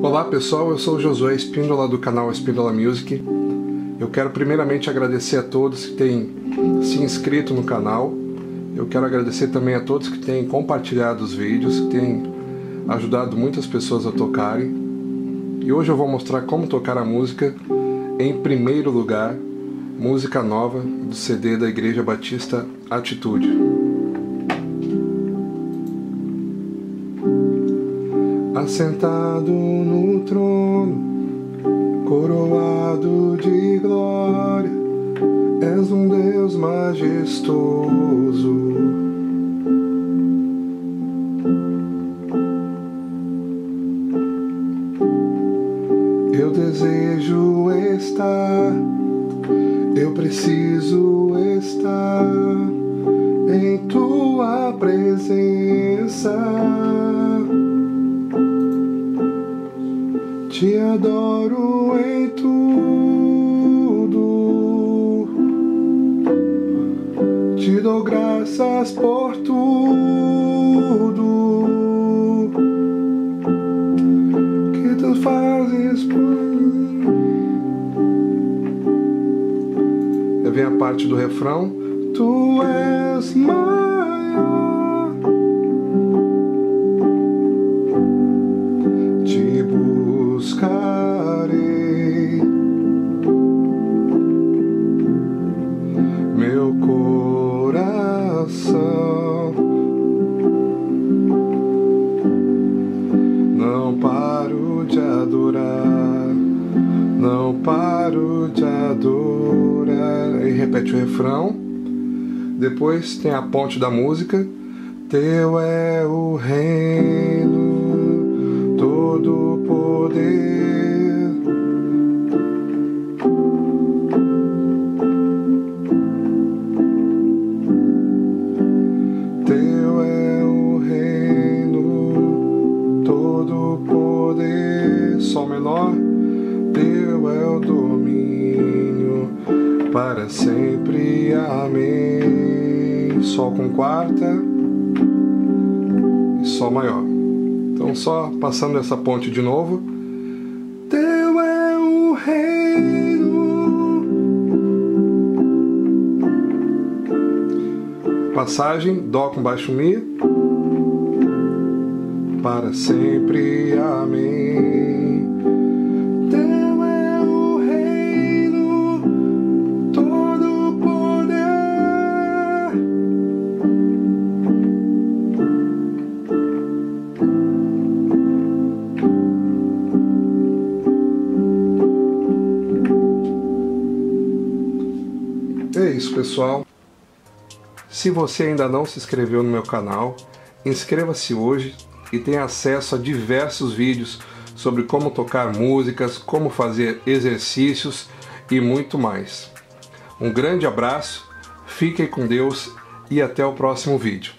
Olá pessoal, eu sou o Josué Espíndola do canal Espíndola Music. Eu quero primeiramente agradecer a todos que têm se inscrito no canal. Eu quero agradecer também a todos que têm compartilhado os vídeos, que têm ajudado muitas pessoas a tocarem. E hoje eu vou mostrar como tocar a música Em Primeiro Lugar, música nova do CD da Igreja Batista Atitude. Assentado no trono, coroado de glória, és um Deus majestoso. Eu desejo estar, eu preciso estar em tua presença. Te adoro em tudo, te dou graças por tudo que tu fazes por mim. Aí vem a parte do refrão. Tu és maior, te buscarei, meu coração não paro de adorar, não paro de adorar. Aí repete o refrão, depois tem a ponte da música. Teu é o reino, todo o poder, teu é o reino, todo o poder, sol menor, teu é o domínio, para sempre, amém. Sol com quarta e sol maior. Então só passando essa ponte de novo. Teu é o reino. Passagem, dó com baixo mi. Para sempre, amém. Teu é o reino, todo o poder. É isso, pessoal. Se você ainda não se inscreveu no meu canal, inscreva-se hoje e tenha acesso a diversos vídeos sobre como tocar músicas, como fazer exercícios e muito mais. Um grande abraço, fiquem com Deus e até o próximo vídeo.